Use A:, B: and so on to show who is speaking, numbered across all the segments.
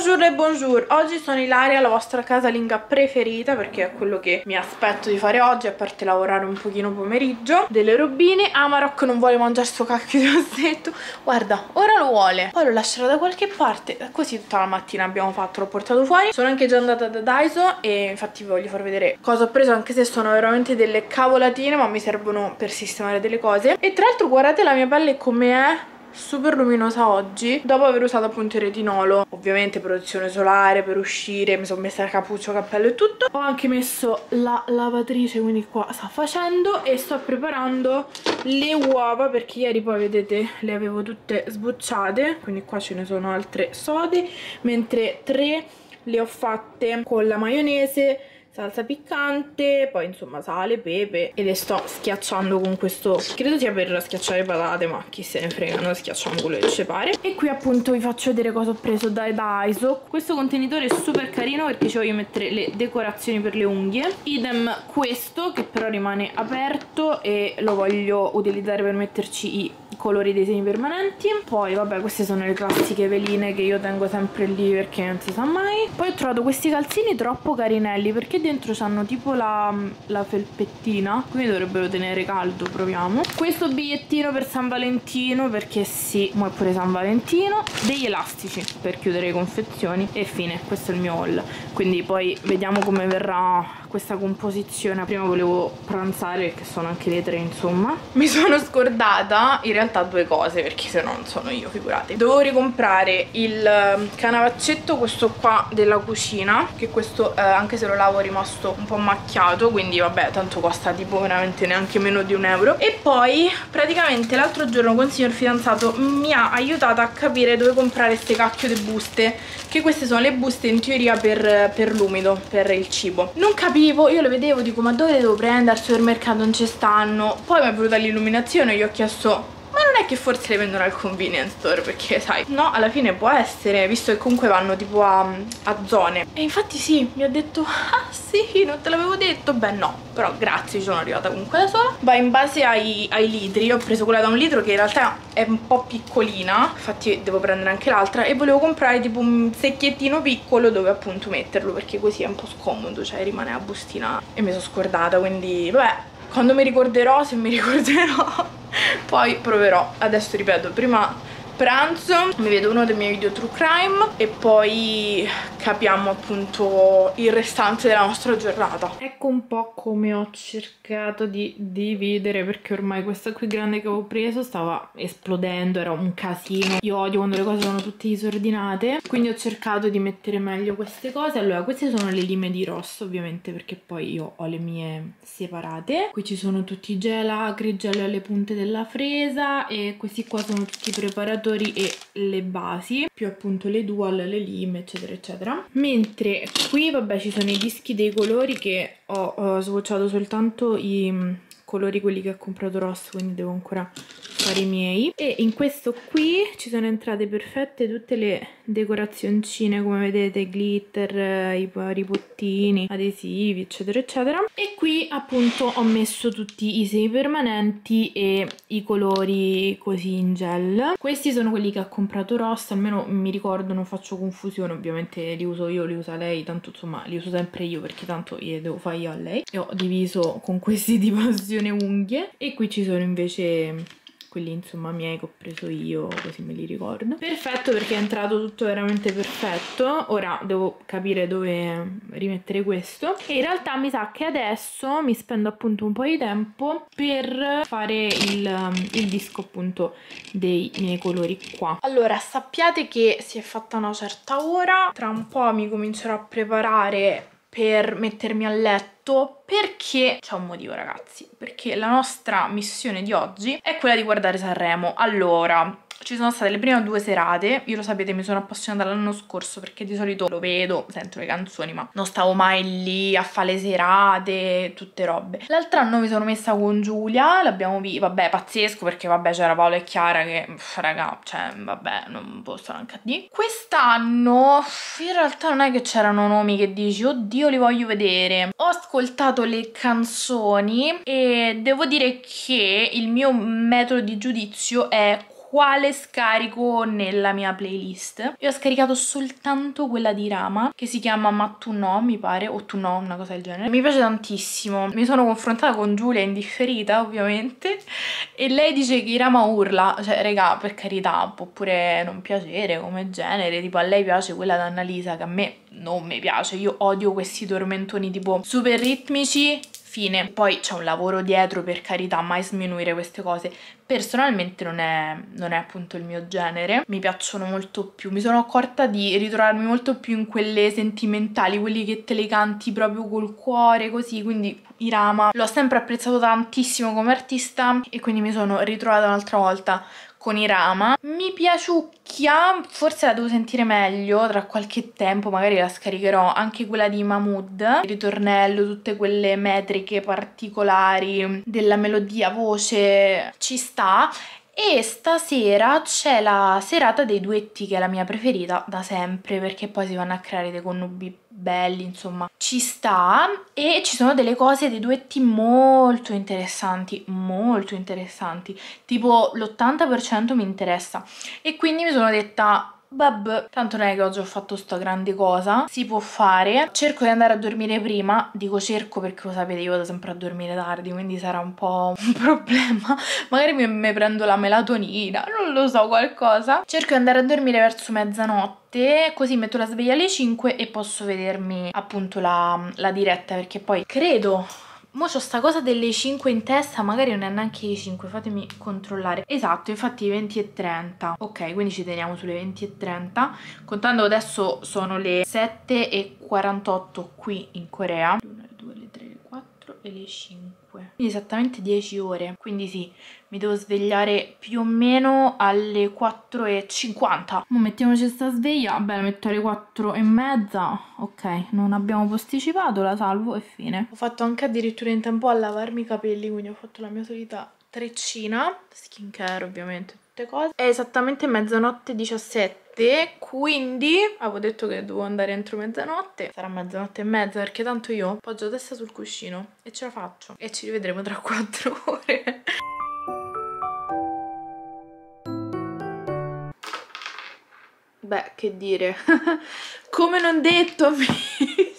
A: Bonjour e bonjour, oggi sono Ilaria, la vostra casalinga preferita, perché è quello che mi aspetto di fare oggi, a parte lavorare un pochino pomeriggio. Delle robine. Amarok non vuole mangiare sto cacchio di ossetto. Guarda, ora lo vuole, poi lo lascerò da qualche parte. Così tutta la mattina abbiamo fatto, l'ho portato fuori. Sono anche già andata da Daiso e infatti vi voglio far vedere cosa ho preso, anche se sono veramente delle cavolatine, ma mi servono per sistemare delle cose. E tra l'altro guardate la mia pelle come è, super luminosa oggi, dopo aver usato appunto il retinolo. Ovviamente protezione solare per uscire, mi sono messa cappuccio, cappello e tutto. Ho anche messo la lavatrice, quindi qua sta facendo, e sto preparando le uova, perché ieri poi vedete le avevo tutte sbucciate, quindi qua ce ne sono altre sode, mentre 3 le ho fatte con la maionese, salsa piccante, poi insomma sale, pepe, e le sto schiacciando con questo, credo sia per schiacciare patate, ma chi se ne frega, noi schiacciamo quello che ci pare. E qui appunto vi faccio vedere cosa ho preso da Daiso. Questo contenitore è super carino perché ci voglio mettere le decorazioni per le unghie, idem questo che però rimane aperto e lo voglio utilizzare per metterci i colori dei semi permanenti. Poi vabbè, queste sono le classiche veline che io tengo sempre lì perché non si sa mai. Poi ho trovato questi calzini troppo carinelli perché dentro c'hanno tipo la felpettina, quindi dovrebbero tenere caldo. Proviamo. Questo bigliettino per San Valentino, perché sì, ma è pure San Valentino. Degli elastici per chiudere le confezioni e fine, questo è il mio haul. Quindi poi vediamo come verrà questa composizione. Prima volevo pranzare perché sono anche le 3, insomma. Mi sono scordata in realtà 2 cose, perché se no non sono io, figurate. Dovevo ricomprare il canavaccetto, questo qua della cucina, che questo anche se lo lavo è rimasto un po' macchiato, quindi vabbè, tanto costa tipo veramente neanche meno di €1. E poi praticamente l'altro giorno con il signor fidanzato mi ha aiutato a capire dove comprare queste cacchio di buste, che queste sono le buste in teoria per l'umido, per il cibo. Non capivo, io le vedevo, dico ma dove le devo prendere, al supermercato non ci stanno. Poi mi è venuta l'illuminazione e gli ho chiesto ma non è che forse le vendono al convenience store, perché sai, no, alla fine può essere, visto che comunque vanno tipo a zone. E infatti sì, mi ha detto ah sì, non te l'avevo detto. Beh no, però grazie, ci sono arrivata comunque da sola. Va in base ai litri. Io ho preso quella da 1 litro che in realtà è un po' piccolina, infatti devo prendere anche l'altra, e volevo comprare tipo un secchiettino piccolo dove appunto metterlo, perché così è un po' scomodo, cioè rimane la bustina. E mi sono scordata, quindi vabbè, quando mi ricorderò, se mi ricorderò poi proverò. Adesso ripeto, prima pranzo, mi vedo uno dei miei video true crime e poi capiamo appunto il restante della nostra giornata. Ecco un po' come ho cercato di dividere, perché ormai questa qui grande che avevo preso stava esplodendo, era un casino. Io odio quando le cose sono tutte disordinate, quindi ho cercato di mettere meglio queste cose. Allora, queste sono le lime di rosso, ovviamente, perché poi io ho le mie separate. Qui ci sono tutti i gel acri, gel alle punte della fresa, e questi qua sono tutti i preparatori e le basi, più appunto le dual, le lime, eccetera eccetera. Mentre qui vabbè ci sono i dischi dei colori, che ho swatchato soltanto i colori quelli che ho comprato Ross, quindi devo ancora fare i miei. E in questo qui ci sono entrate perfette tutte le decorazioncine, come vedete, glitter, i vari bottini, adesivi, eccetera eccetera. E qui appunto ho messo tutti i semi permanenti e i colori così in gel. Questi sono quelli che ha comprato Ross, almeno mi ricordo, non faccio confusione, ovviamente li uso io, li usa lei, tanto insomma li uso sempre io perché tanto io devo fare io a lei. E ho diviso con questi di passione unghie. E qui ci sono invece quelli insomma miei che ho preso io, così me li ricordo. Perfetto, perché è entrato tutto veramente perfetto. Ora devo capire dove rimettere questo, e in realtà mi sa che adesso mi spendo appunto un po' di tempo per fare il disco appunto dei miei colori qua. Allora, sappiate che si è fatta una certa ora, tra un po' mi comincerò a preparare per mettermi a letto, perché c'è un motivo, ragazzi, perché la nostra missione di oggi è quella di guardare Sanremo. Allora, ci sono state le prime 2 serate, io lo sapete mi sono appassionata l'anno scorso perché di solito lo vedo, sento le canzoni, ma non stavo mai lì a fare le serate, tutte robe. L'altro anno mi sono messa con Giulia, l'abbiamo visto, vabbè pazzesco, perché vabbè c'era Paolo e Chiara che, raga, cioè vabbè, non posso neanche a dire. Quest'anno in realtà non è che c'erano nomi che dici oddio li voglio vedere. Ho ascoltato le canzoni e devo dire che il mio metodo di giudizio è quale scarico nella mia playlist. Io ho scaricato soltanto quella di Rama, che si chiama Ma tu no, mi pare, o tu no, una cosa del genere. Mi piace tantissimo. Mi sono confrontata con Giulia indifferita, ovviamente, e lei dice che Rama urla. Cioè, raga, per carità, può pure non piacere come genere, tipo a lei piace quella di Annalisa, che a me non mi piace. Io odio questi tormentoni tipo super ritmici, fine. Poi c'è un lavoro dietro, per carità, mai sminuire queste cose. Personalmente non è appunto il mio genere. Mi piacciono molto più, mi sono accorta di ritrovarmi molto più in quelle sentimentali, quelli che te le canti proprio col cuore, così. Quindi Irama l'ho sempre apprezzato tantissimo come artista e quindi mi sono ritrovata un'altra volta con Irama. Mi piaciucchia, forse la devo sentire meglio tra qualche tempo, magari la scaricherò, anche quella di Mahmood, il ritornello, tutte quelle metriche particolari della melodia, voce, ci sta. E stasera c'è la serata dei duetti, che è la mia preferita da sempre, perché poi si vanno a creare dei connubi belli, insomma ci sta. E ci sono delle cose, dei duetti molto interessanti, tipo l'80% mi interessa, e quindi mi sono detta vabbè, tanto non è che oggi ho fatto sta grande cosa, si può fare. Cerco di andare a dormire prima, dico cerco perché lo sapete, io vado sempre a dormire tardi, quindi sarà un po' un problema. Magari mi prendo la melatonina, non lo so, qualcosa. Cerco di andare a dormire verso mezzanotte, così metto la sveglia alle 5 e posso vedermi appunto la diretta, perché poi credo... Mo c'ho sta cosa delle 5 in testa, magari non è neanche le 5, fatemi controllare. Esatto, infatti 20:30. Ok, quindi ci teniamo sulle 20:30. Contando adesso sono le 7:48 qui in Corea. 1, 2, le 3, le 4 e le 5. Quindi esattamente 10 ore. Quindi sì, mi devo svegliare più o meno alle 4:50. Mo mettiamoci sta sveglia. Vabbè, la metto alle 4:30. Ok, non abbiamo posticipato, la salvo e fine. Ho fatto anche addirittura in tempo a lavarmi i capelli, quindi ho fatto la mia solita treccina, skincare ovviamente, tutte cose. È esattamente mezzanotte 17, quindi avevo detto che dovevo andare entro mezzanotte. Sarà mezzanotte e mezza, perché tanto io appoggio la testa sul cuscino e ce la faccio. E ci rivedremo tra 4 ore. Beh, che dire, come non detto, amici,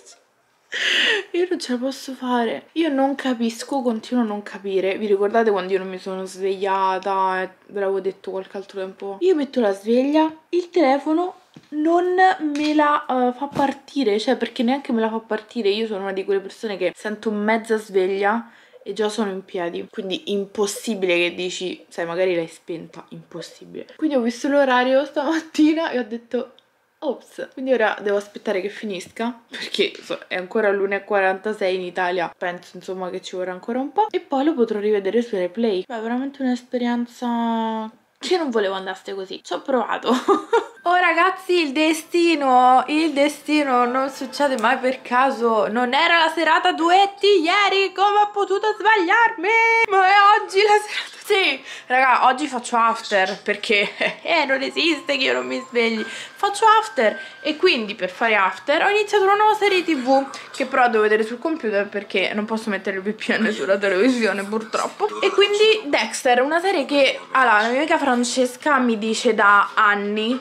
A: io non ce la posso fare. Io non capisco, continuo a non capire. Vi ricordate quando io non mi sono svegliata? Ve l'avevo detto qualche altro tempo. Io metto la sveglia, il telefono non me la fa partire, cioè perché neanche me la fa partire. Io sono una di quelle persone che sento mezza sveglia e già sono in piedi, quindi impossibile che dici, sai, magari l'hai spenta, impossibile. Quindi ho visto l'orario stamattina e ho detto ops, quindi ora devo aspettare che finisca, perché è ancora l'1:46 in Italia, penso insomma che ci vorrà ancora un po', e poi lo potrò rivedere su replay. È veramente un'esperienza che non volevo andasse così, ci ho provato. Oh ragazzi, il destino non succede mai per caso. Non era la serata duetti ieri, come ho potuto sbagliarmi? Ma è oggi la serata... Sì, raga, oggi faccio after, perché non esiste che io non mi svegli. Faccio after, e quindi per fare after ho iniziato una nuova serie TV, che però devo vedere sul computer perché non posso mettere il VPN sulla televisione purtroppo. E quindi Dexter, una serie che, allora, la mia amica Francesca mi dice da anni,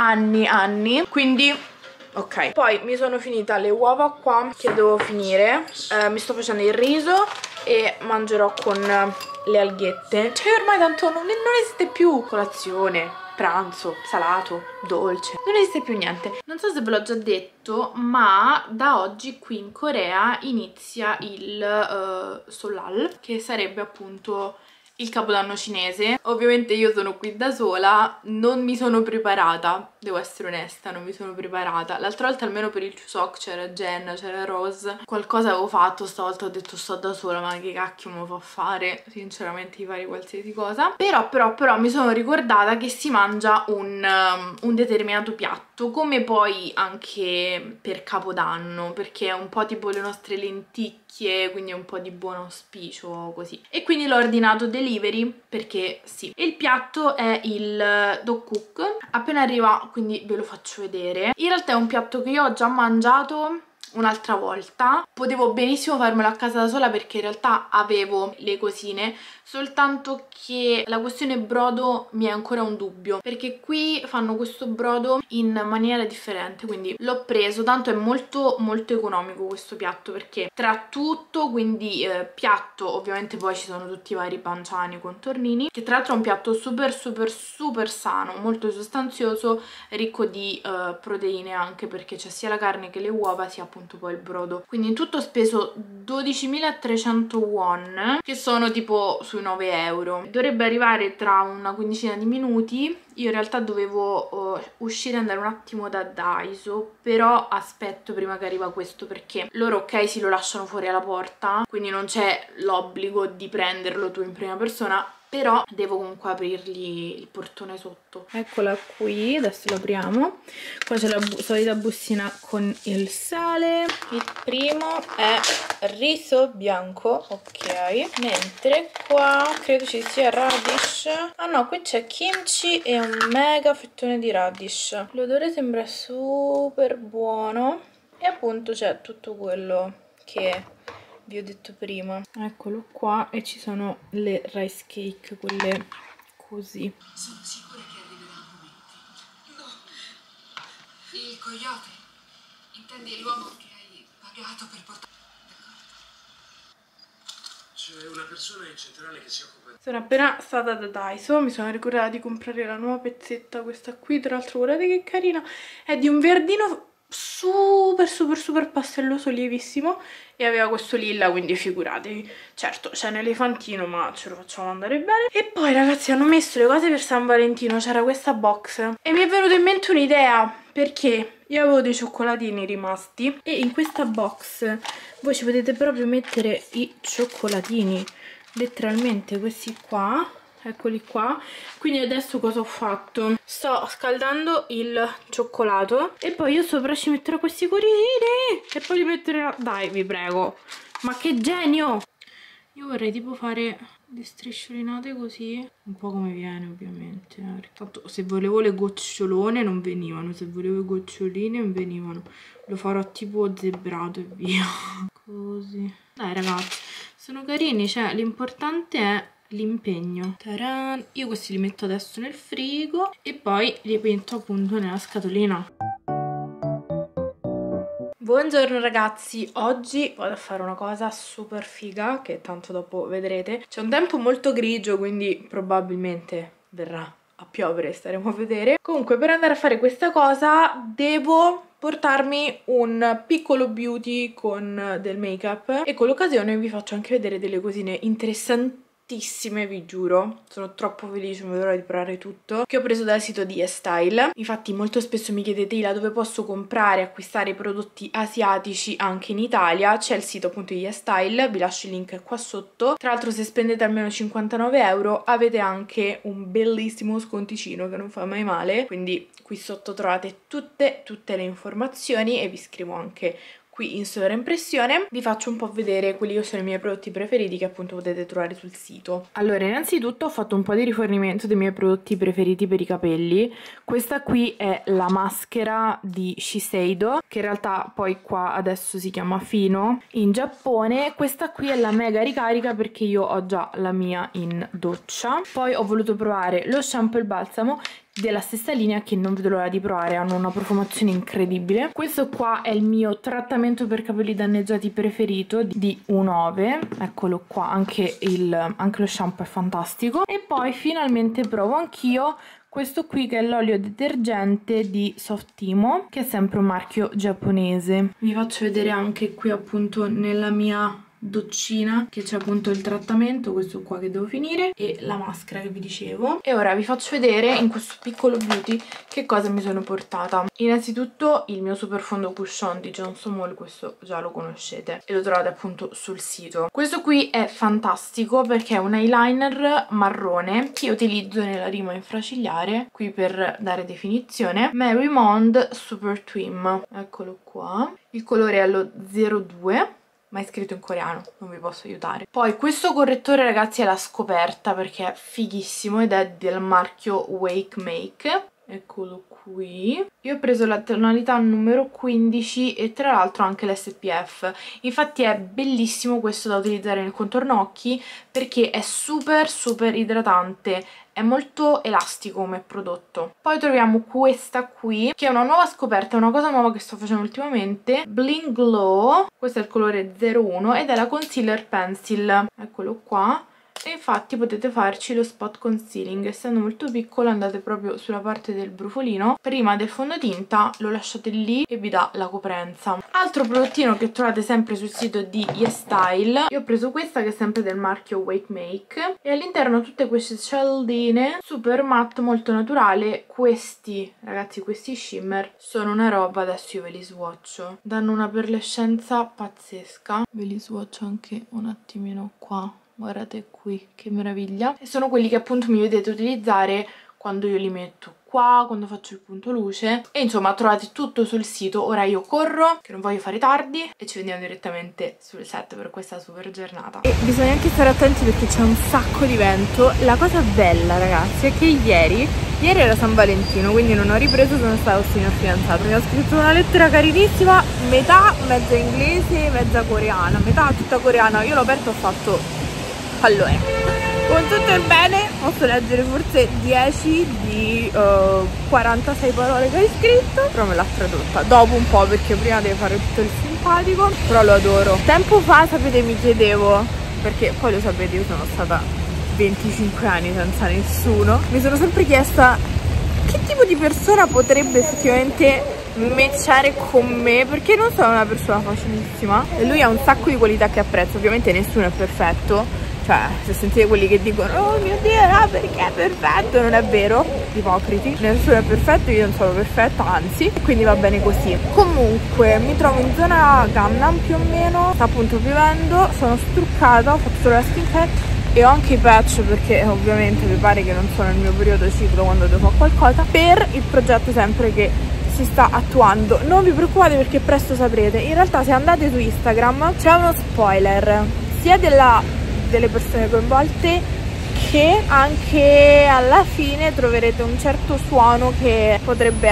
A: quindi ok. Poi mi sono finita le uova qua che devo finire, mi sto facendo il riso e mangerò con le alghette. Cioè ormai tanto non esiste più colazione, pranzo, salato, dolce, non esiste più niente. Non so se ve l'ho già detto, ma da oggi qui in Corea inizia il Solal, che sarebbe appunto il capodanno cinese. Ovviamente io sono qui da sola, non mi sono preparata, devo essere onesta, non mi sono preparata. L'altra volta almeno per il Chuseok c'era Jenna, c'era Rose, qualcosa avevo fatto, stavolta ho detto sto da sola, ma che cacchio me lo fa fare, sinceramente, di fare qualsiasi cosa. Però mi sono ricordata che si mangia un determinato piatto, come poi anche per capodanno, perché è un po' tipo le nostre lenticchie, quindi è un po' di buon auspicio così. E quindi l'ho ordinato delivery perché sì. E il piatto è il dokkook, appena arriva quindi ve lo faccio vedere. In realtà è un piatto che io ho già mangiato un'altra volta, potevo benissimo farmelo a casa da sola perché in realtà avevo le cosine, soltanto che la questione brodo mi è ancora un dubbio, perché qui fanno questo brodo in maniera differente, quindi l'ho preso, tanto è molto molto economico questo piatto, perché tra tutto, quindi piatto, ovviamente poi ci sono tutti i vari panciani, contornini, che tra l'altro è un piatto super super super sano, molto sostanzioso, ricco di proteine, anche perché c'è sia la carne che le uova, sia appunto poi il brodo. Quindi in tutto ho speso 12.300 won, che sono tipo sui 9 euro. Dovrebbe arrivare tra una quindicina di minuti. Io in realtà dovevo uscire e andare un attimo da Daiso, però aspetto prima che arriva questo, perché loro ok si lo lasciano fuori alla porta, quindi non c'è l'obbligo di prenderlo tu in prima persona, però devo comunque aprirgli il portone sotto. Eccola qui, adesso lo apriamo. Qua c'è la solita bustina con il sale. Il primo è riso bianco, ok, mentre qua credo ci sia radish. Ah no, qui c'è kimchi e un mega fettone di radish. L'odore sembra super buono e appunto c'è tutto quello che vi ho detto prima. Eccolo qua, e ci sono le rice cake, quelle così.
B: Sono sicura che arriverà un momento. No, il coyote. Intendi l'uomo che hai pagato per portare.
C: C'è una persona in centrale che si occupa di...
A: Sono appena stata da Daiso, mi sono ricordata di comprare la nuova pezzetta, questa qui, tra l'altro guardate che carina, è di un verdino super super super pastelloso, lievissimo, e aveva questo lilla, quindi figuratevi. Certo c'è un elefantino, ma ce lo facciamo andare bene. E poi ragazzi hanno messo le cose per San Valentino, c'era questa box e mi è venuta in mente un'idea, perché io avevo dei cioccolatini rimasti e in questa box voi ci potete proprio mettere i cioccolatini, letteralmente questi qua, eccoli qua. Quindi adesso cosa ho fatto? Sto scaldando il cioccolato e poi io sopra ci metterò questi cuoricini e poi li metterò... Dai, vi prego, ma che genio! Io vorrei tipo fare le strisciolinate così, un po' come viene ovviamente, perché tanto se volevo le gocciolone non venivano, se volevo i goccioline non venivano. Lo farò tipo zebrato e via. Così. Dai ragazzi, sono carini, cioè l'importante è l'impegno. Io questi li metto adesso nel frigo e poi li metto appunto nella scatolina. Buongiorno ragazzi, oggi vado a fare una cosa super figa che tanto dopo vedrete. C'è un tempo molto grigio, quindi probabilmente verrà a piovere, staremo a vedere. Comunque per andare a fare questa cosa devo portarmi un piccolo beauty con del make up e con l'occasione vi faccio anche vedere delle cosine interessantissime, vi giuro, sono troppo felice, non vedo l'ora di provare tutto, che ho preso dal sito di YesStyle. Infatti molto spesso mi chiedete Ila dove posso comprare e acquistare i prodotti asiatici anche in Italia. C'è il sito appunto di YesStyle, vi lascio il link qua sotto. Tra l'altro se spendete almeno 59 euro avete anche un bellissimo sconticino che non fa mai male, quindi qui sotto trovate tutte le informazioni e vi scrivo anche qui in sovraimpressione. Vi faccio un po' vedere quelli che sono i miei prodotti preferiti che appunto potete trovare sul sito. Allora, innanzitutto ho fatto un po' di rifornimento dei miei prodotti preferiti per i capelli. Questa qui è la maschera di Shiseido, che in realtà poi qua adesso si chiama Fino in Giappone. Questa qui è la mega ricarica perché io ho già la mia in doccia. Poi ho voluto provare lo shampoo e il balsamo della stessa linea che non vedo l'ora di provare, hanno una profumazione incredibile. Questo qua è il mio trattamento per capelli danneggiati preferito di U9, eccolo qua, anche lo shampoo è fantastico. E poi finalmente provo anch'io questo qui che è l'olio detergente di Softimo, che è sempre un marchio giapponese. Vi faccio vedere anche qui appunto nella mia doccina che c'è appunto il trattamento, questo qua che devo finire, e la maschera che vi dicevo. E ora vi faccio vedere in questo piccolo beauty che cosa mi sono portata. Innanzitutto il mio super fondo cushion di Johnson Mall, questo già lo conoscete e lo trovate appunto sul sito. Questo qui è fantastico perché è un eyeliner marrone che io utilizzo nella rima infracigliare qui per dare definizione. Mary Mond Super Twim, eccolo qua, il colore è lo 02, ma è scritto in coreano, non vi posso aiutare. Poi questo correttore ragazzi è la scoperta perché è fighissimo ed è del marchio Wake Make. Eccolo qui. Io ho preso la tonalità numero 15 e tra l'altro anche l'SPF. Infatti è bellissimo questo da utilizzare nel contorno occhi perché è super idratante, è molto elastico come prodotto. Poi troviamo questa qui che è una nuova scoperta, è una cosa nuova che sto facendo ultimamente, Bling Glow. Questo è il colore 01 ed è la Concealer Pencil, eccolo qua. E infatti potete farci lo spot concealing, essendo molto piccolo andate proprio sulla parte del brufolino, prima del fondotinta lo lasciate lì e vi dà la coprenza. Altro prodottino che trovate sempre sul sito di YesStyle, io ho preso questa che è sempre del marchio Wake Make e all'interno tutte queste cialdine super matte, molto naturale. Questi ragazzi, questi shimmer sono una roba, adesso io ve li swatcho, danno una perlescenza pazzesca, ve li swatcho anche un attimino qua. Guardate qui, che meraviglia. E sono quelli che appunto mi vedete utilizzare quando io li metto qua, quando faccio il punto luce. E insomma trovate tutto sul sito. Ora io corro, che non voglio fare tardi, e ci vediamo direttamente sul set per questa super giornata. E bisogna anche stare attenti perché c'è un sacco di vento. La cosa bella ragazzi è che ieri era San Valentino, quindi non ho ripreso, sono stata con il mio fidanzato. Mi ha scritto una lettera carinissima, metà mezza inglese, mezza coreana, metà tutta coreana. Io l'ho aperto e ho fatto... Allora, con tutto il bene posso leggere forse 10 di 46 parole che hai scritto, però me l'ha tradotta dopo un po' perché prima deve fare tutto il simpatico, però lo adoro. Tempo fa, sapete, mi chiedevo, perché poi lo sapete, io sono stata 25 anni senza nessuno, mi sono sempre chiesta che tipo di persona potrebbe effettivamente matchare con me, perché non sono una persona facilissima e lui ha un sacco di qualità che apprezzo. Ovviamente nessuno è perfetto, cioè se sentite quelli che dicono oh mio Dio no perché è perfetto, non è vero, ipocriti, nessuno è perfetto, io non sono perfetta, anzi, quindi va bene così. Comunque mi trovo in zona Gangnam più o meno, sta appunto piovendo, sono struccata, ho fatto solo la skincare e ho anche i patch perché ovviamente vi pare che non sono nel mio periodo ciclo quando devo fare qualcosa, per il progetto sempre che si sta attuando. Non vi preoccupate perché presto saprete. In realtà se andate su Instagram c'è uno spoiler sia delle persone coinvolte che anche alla fine troverete un certo suono che potrebbe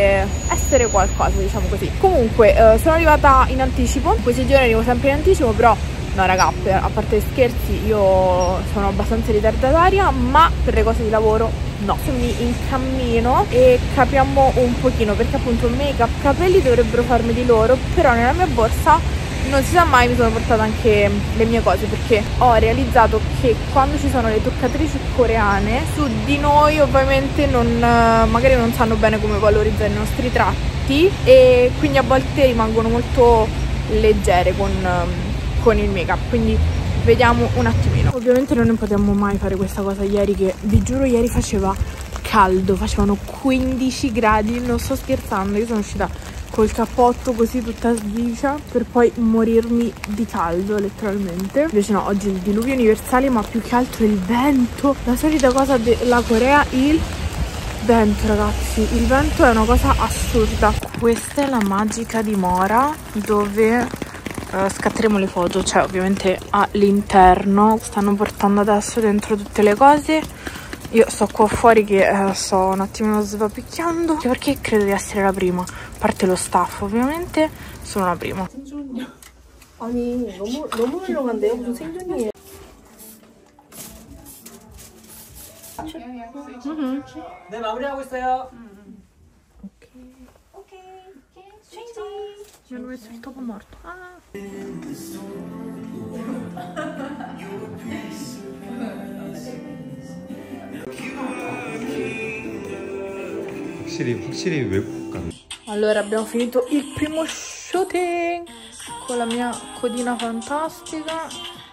A: essere qualcosa, diciamo così. Comunque sono arrivata in anticipo, questi giorni arrivo sempre in anticipo, però no raga, a parte gli scherzi, io sono abbastanza ritardataria, ma per le cose di lavoro no. Mi incammino e capiamo un pochino, perché appunto make up, capelli dovrebbero farmi di loro, però nella mia borsa non si sa mai, mi sono portata anche le mie cose, perché ho realizzato che quando ci sono le toccatrici coreane, su di noi ovviamente magari non sanno bene come valorizzare i nostri tratti e quindi a volte rimangono molto leggere con il make up, quindi vediamo un attimino. Ovviamente noi non potevamo mai fare questa cosa ieri, che vi giuro ieri faceva caldo, facevano 15 gradi, non sto scherzando, io sono uscita col cappotto così tutta svicia per poi morirmi di caldo letteralmente. Invece no, oggi il diluvio universale, ma più che altro il vento, la solita cosa della Corea, il vento ragazzi, il vento è una cosa assurda. Questa è la magica dimora dove scatteremo le foto, cioè ovviamente all'interno. Stanno portando adesso dentro tutte le cose, io sto qua fuori che sto un attimino svapicchiando, perché credo di essere la prima, a parte lo staff ovviamente, sono la prima.
D: 아니 너무 훌륭한데요? 무슨 생존이에요?
E: 네, 마무리하고 있어요.
A: Non ho stavo morto.
F: 확실히 외국감.
A: Allora abbiamo finito il primo shooting con la mia codina fantastica.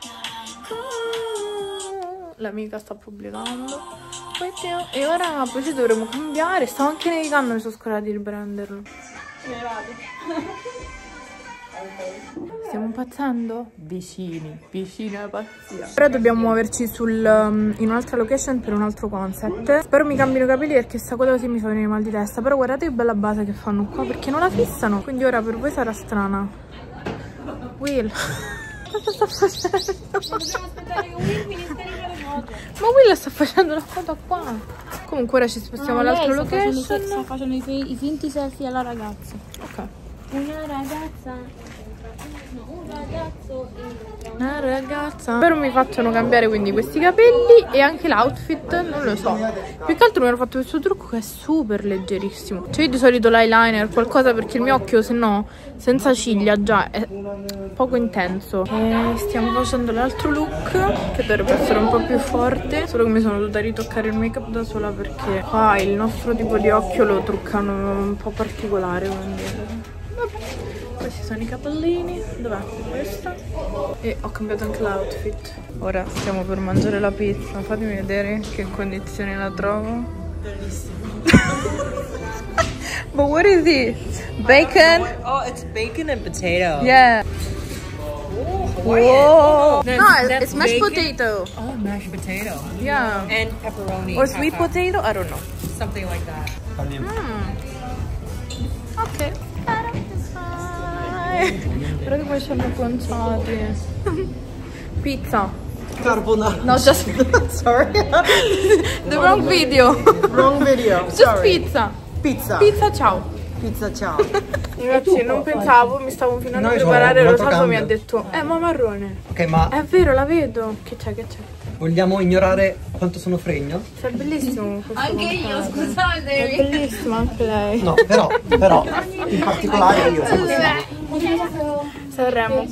A: L'amica sta pubblicando. E ora poi ci dovremo cambiare. Stavo anche nevicando, mi sono scordata di riprenderlo. Stiamo impazzendo? Vicini alla pazzia. Ora dobbiamo muoverci in un'altra location per un altro concept. Spero mi cambino i capelli perché sta cosa così mi fa venire mal di testa. Però guardate che bella base che fanno qua, perché non la fissano. Quindi ora per voi sarà strana. Will, cosa sta facendo? Ma Will sta facendo la foto qua. Comunque ora ci spostiamo all'altra location.
D: Sta facendo i finti selfie alla ragazza.
A: Ok.
D: Una ragazza. Un ragazzo.
A: Una ragazza. Però mi facciano cambiare quindi questi capelli e anche l'outfit, non lo so. Più che altro mi hanno fatto questo trucco che è super leggerissimo. Cioè io di solito l'eyeliner, qualcosa, perché il mio occhio se no senza ciglia già è poco intenso. E stiamo facendo l'altro look che dovrebbe essere un po' più forte. Solo che mi sono dovuta ritoccare il make up da sola perché qua il nostro tipo di occhio lo truccano un po' particolare, quindi vabbè. Questi sono i capellini. Dov'è? Questa. E ho cambiato anche l'outfit. Ora stiamo per mangiare la pizza. Fatemi vedere che condizioni la trovo. Bellissima. But what is it? Bacon?
E: Oh, it's bacon and potato.
A: Yeah. Whoa. No,
E: That's
A: it's mashed
E: bacon?
A: potato.
E: Oh, mashed potato.
A: Yeah.
E: And pepperoni.
A: Or sweet
E: half-half.
A: potato? I don't know.
E: Something like that.
A: Ok. Però che poi ci hanno conciati. Pizza.
G: Carbonara.
A: No, just
G: Sorry.
A: the wrong video.
G: Wrong video.
A: Just
G: Sorry.
A: pizza.
G: Pizza.
A: Pizza, ciao.
G: Pizza, ciao.
A: Ragazzi, non pensavo, mi stavo finendo
G: No,
A: di
G: io
A: preparare,
G: ho un
A: lo
G: altro
A: salvo mi ha
G: cambio.
A: detto ma marrone.
G: Ok, ma
A: È vero, la vedo. Che c'è, che c'è?
G: vogliamo ignorare quanto sono fregno?
A: C'è bellissimo questo
D: Anche io,
A: montaggio.
D: scusate.
A: È bellissimo anche lei.
G: No, però, in particolare io sono
A: Sanremo.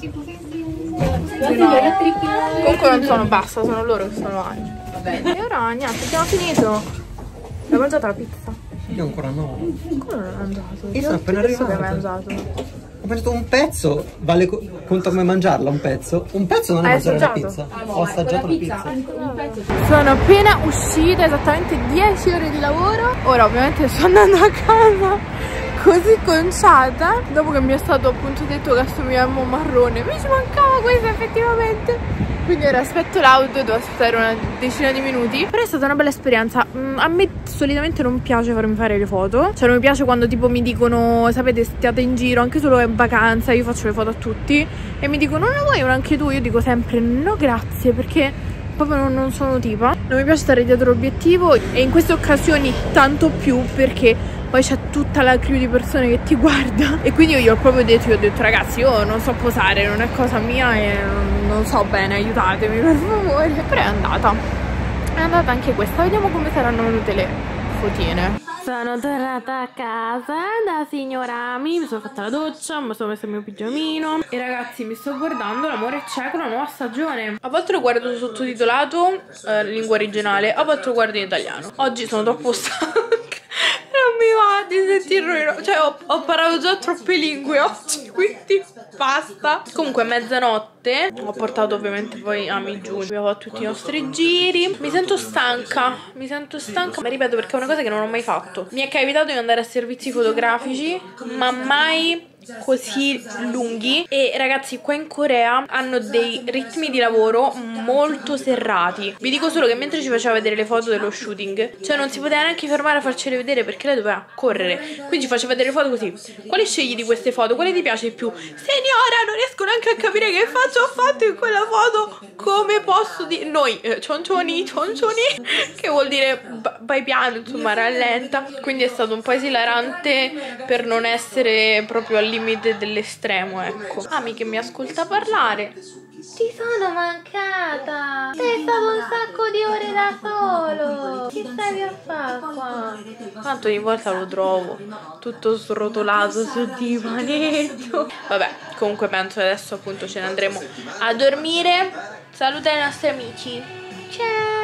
A: Comunque non sono basta, sono loro che sono anni. E ora niente, abbiamo finito. Hai mangiato la pizza?
G: Io ancora no.
A: Come non hai mangiato?
G: Io sono appena
A: Adesso che hai
G: arrivato.
A: mangiato?
G: Ho mangiato un pezzo, vale conta come mangiarla un pezzo. Un pezzo non è
A: Hai
G: mangiare la
A: assaggiato?
G: pizza. Ho assaggiato la pizza.
A: Sono appena uscita, esattamente 10 ore di lavoro. Ora ovviamente sto andando a casa così conciata, dopo che mi è stato appunto detto che assomigliamo marrone. Mi ci mancava questo effettivamente. Quindi ora aspetto l'auto, devo aspettare una decina di minuti. Però è stata una bella esperienza. A me solitamente non piace farmi fare le foto. Cioè non mi piace quando tipo mi dicono, sapete, stiate in giro, anche solo in vacanza, io faccio le foto a tutti e mi dicono, non ne vuoi una anche tu? Io dico sempre no grazie, perché proprio non sono tipa. Non mi piace stare dietro l'obiettivo e in queste occasioni tanto più, perché poi c'è tutta la crew di persone che ti guarda. E quindi io ho proprio detto, ragazzi, io non so posare, non è cosa mia e non so bene, aiutatemi per favore. Però è andata anche questa. Vediamo come saranno venute le fotine. Sono tornata a casa da signora Ami, mi sono fatta la doccia, mi sono messa il mio pigiamino. E ragazzi, mi sto guardando L'amore c'è con la nuova stagione. A volte lo guardo sottotitolato, lingua originale, a volte lo guardo in italiano. Oggi sono troppo stanca, non mi va di sentirlo, cioè ho parlato già troppe lingue oggi, quindi basta. Comunque mezzanotte, ho portato ovviamente poi Ami giù, abbiamo fatto tutti i nostri giri. Mi sento stanca, ma ripeto perché è una cosa che non ho mai fatto. Mi è capitato di andare a servizi fotografici, ma mai così lunghi. E ragazzi, qua in Corea hanno dei ritmi di lavoro molto serrati. Vi dico solo che mentre ci faceva vedere le foto dello shooting, cioè non si poteva neanche fermare a farcele vedere perché lei doveva correre, quindi ci faceva vedere le foto così. Quali scegli di queste foto? Quale ti piace di più? Signora, non riesco neanche a capire che faccia ho fatto in quella foto. Come posso dire? Noi cioncioni, che vuol dire vai piano, insomma rallenta. Quindi è stato un po' esilarante per non essere proprio al limite dell'estremo, ecco. Ami che mi ascolta parlare. Ti sono mancata. Sei stato un sacco di ore da solo. Che stavi a fare qua? Tanto ogni volta lo trovo tutto srotolato sul divanetto. Vabbè, comunque penso che adesso appunto ce ne andremo a dormire. Saluta i nostri amici. Ciao.